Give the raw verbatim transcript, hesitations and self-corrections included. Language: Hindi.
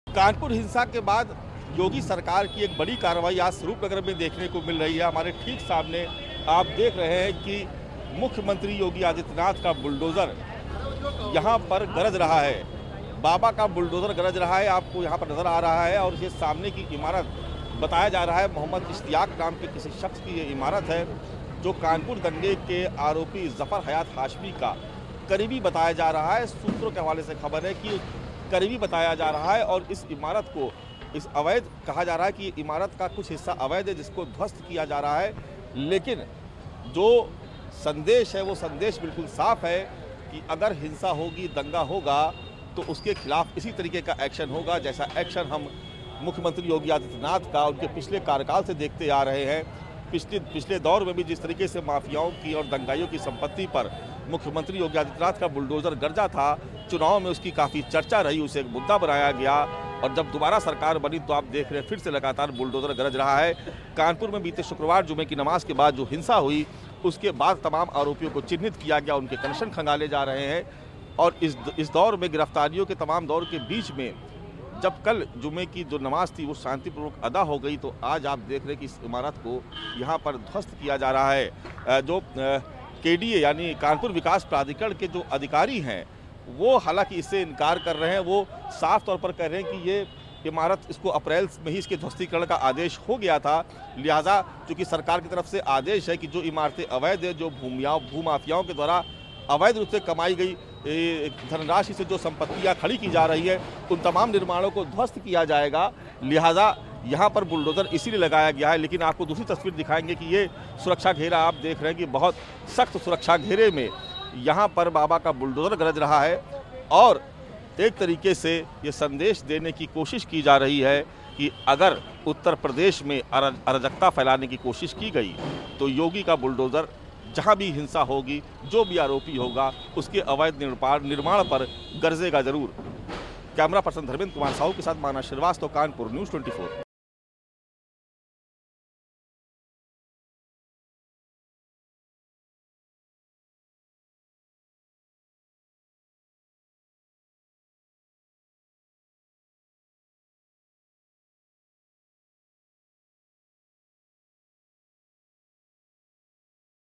कानपुर हिंसा के बाद योगी सरकार की एक बड़ी कार्रवाई आज स्वरूपनगर में देखने को मिल रही है। हमारे ठीक सामने आप देख रहे हैं कि मुख्यमंत्री योगी आदित्यनाथ का बुलडोजर यहां पर गरज रहा है। बाबा का बुलडोजर गरज रहा है, आपको यहां पर नजर आ रहा है। और ये सामने की इमारत बताया जा रहा है मोहम्मद इश्तियाक नाम के किसी शख्स की ये इमारत है, जो कानपुर दंगे के आरोपी जफर हयात हाशमी का करीबी बताया जा रहा है। सूत्रों के हवाले से खबर है कि करीबी बताया जा रहा है और इस इमारत को इस अवैध कहा जा रहा है कि इमारत का कुछ हिस्सा अवैध है, जिसको ध्वस्त किया जा रहा है। लेकिन जो संदेश है वो संदेश बिल्कुल साफ है कि अगर हिंसा होगी, दंगा होगा, तो उसके खिलाफ इसी तरीके का एक्शन होगा जैसा एक्शन हम मुख्यमंत्री योगी आदित्यनाथ का उनके पिछले कार्यकाल से देखते आ रहे हैं। पिछले पिछले दौर में भी जिस तरीके से माफियाओं की और दंगाइयों की संपत्ति पर मुख्यमंत्री योगी आदित्यनाथ का बुलडोजर गरजा था, चुनाव में उसकी काफ़ी चर्चा रही, उसे एक मुद्दा बनाया गया। और जब दोबारा सरकार बनी तो आप देख रहे हैं फिर से लगातार बुलडोजर गरज रहा है। कानपुर में बीते शुक्रवार जुमे की नमाज के बाद जो हिंसा हुई, उसके बाद तमाम आरोपियों को चिन्हित किया गया, उनके कनेक्शन खंगाले जा रहे हैं। और इस इस दौर में गिरफ्तारियों के तमाम दौर के बीच में जब कल जुमे की जो नमाज थी वो शांतिपूर्वक अदा हो गई, तो आज आप देख रहे हैं कि इस इमारत को यहाँ पर ध्वस्त किया जा रहा है। जो के डी ए यानी कानपुर विकास प्राधिकरण के जो अधिकारी हैं वो हालांकि इससे इनकार कर रहे हैं। वो साफ तौर पर कह रहे हैं कि ये इमारत, इसको अप्रैल में ही इसके ध्वस्तीकरण का आदेश हो गया था, लिहाजा चूँकि सरकार की तरफ से आदेश है कि जो इमारतें अवैध है, जो भूमिया भूमाफियाओं के द्वारा अवैध रूप से कमाई गई धनराशि से जो संपत्तियां खड़ी की जा रही है, उन तमाम निर्माणों को ध्वस्त किया जाएगा। लिहाजा यहाँ पर बुलडोजर इसीलिए लगाया गया है। लेकिन आपको दूसरी तस्वीर दिखाएंगे कि ये सुरक्षा घेरा आप देख रहे हैं कि बहुत सख्त सुरक्षा घेरे में यहाँ पर बाबा का बुलडोजर गरज रहा है। और एक तरीके से ये संदेश देने की कोशिश की जा रही है कि अगर उत्तर प्रदेश में अराजकता फैलाने की कोशिश की गई तो योगी का बुलडोजर जहां भी हिंसा होगी, जो भी आरोपी होगा, उसके अवैध निर्माण पर गरजेगा जरूर। कैमरा पर्सन धर्मेंद्र कुमार साहू के साथ माना श्रीवास्तव, कानपुर न्यूज़ चौबीस।